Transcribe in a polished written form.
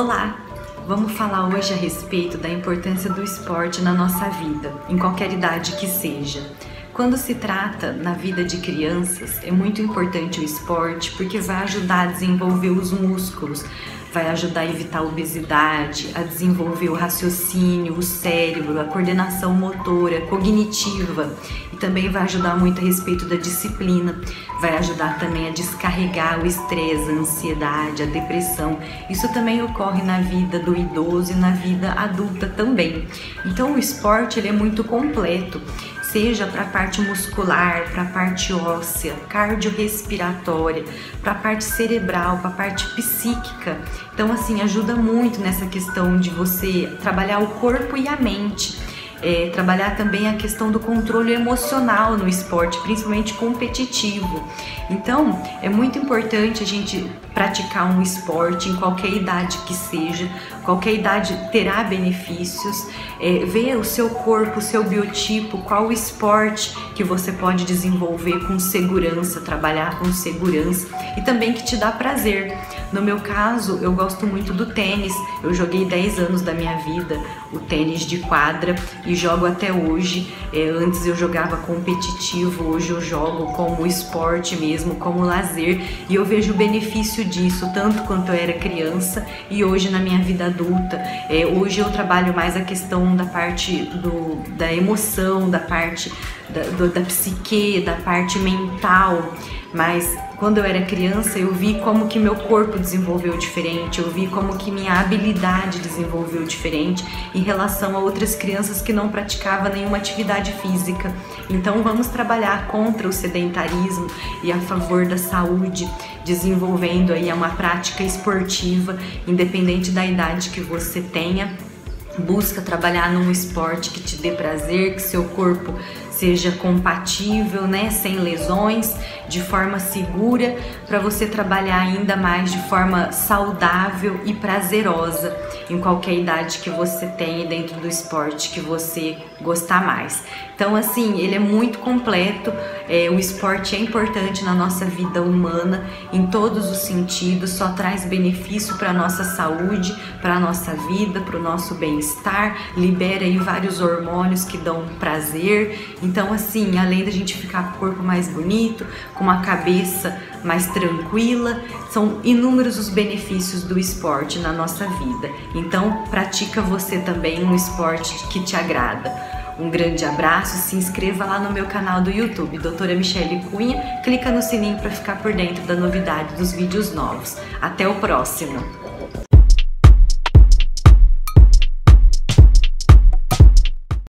Olá! Vamos falar hoje a respeito da importância do esporte na nossa vida, em qualquer idade que seja. Quando se trata na vida de crianças, é muito importante o esporte porque vai ajudar a desenvolver os músculos, vai ajudar a evitar a obesidade, a desenvolver o raciocínio, o cérebro, a coordenação motora, cognitiva, e também vai ajudar muito a respeito da disciplina, vai ajudar também a descarregar o estresse, a ansiedade, a depressão. Isso também ocorre na vida do idoso e na vida adulta também. Então o esporte ele é muito completo, seja para a parte muscular, para a parte óssea, cardiorrespiratória, para a parte cerebral, para a parte psíquica. Então, assim, ajuda muito nessa questão de você trabalhar o corpo e a mente. Trabalhar também a questão do controle emocional no esporte, principalmente competitivo. Então, é muito importante a gente praticar um esporte em qualquer idade que seja, qualquer idade terá benefícios, ver o seu corpo, o seu biotipo, qual o esporte que você pode desenvolver com segurança, trabalhar com segurança e também que te dá prazer. No meu caso, eu gosto muito do tênis, eu joguei 10 anos da minha vida o tênis de quadra e jogo até hoje. Antes eu jogava competitivo, hoje eu jogo como esporte mesmo, como lazer, e eu vejo o benefício disso, tanto quanto eu era criança e hoje na minha vida adulta. Hoje eu trabalho mais a questão da parte da emoção, da parte da psique, da parte mental, mas quando eu era criança eu vi como que meu corpo desenvolveu diferente, eu vi como que minha habilidade desenvolveu diferente em relação a outras crianças que não praticavam nenhuma atividade física. Então vamos trabalhar contra o sedentarismo e a favor da saúde, desenvolvendo aí uma prática esportiva, independente da idade que você tenha. Busca trabalhar num esporte que te dê prazer, que seu corpo seja compatível, né, sem lesões, de forma segura, para você trabalhar ainda mais de forma saudável e prazerosa em qualquer idade que você tenha dentro do esporte que você gostar mais. Então, assim, ele é muito completo. O esporte é importante na nossa vida humana em todos os sentidos, só traz benefício para a nossa saúde, para a nossa vida, para o nosso bem-estar, libera aí vários hormônios que dão prazer. Então, assim, além da gente ficar com o corpo mais bonito, com uma cabeça mais tranquila, são inúmeros os benefícios do esporte na nossa vida. Então, pratica você também um esporte que te agrada. Um grande abraço, se inscreva lá no meu canal do YouTube, Doutora Michele Cunha, clica no sininho para ficar por dentro da novidade dos vídeos novos. Até o próximo!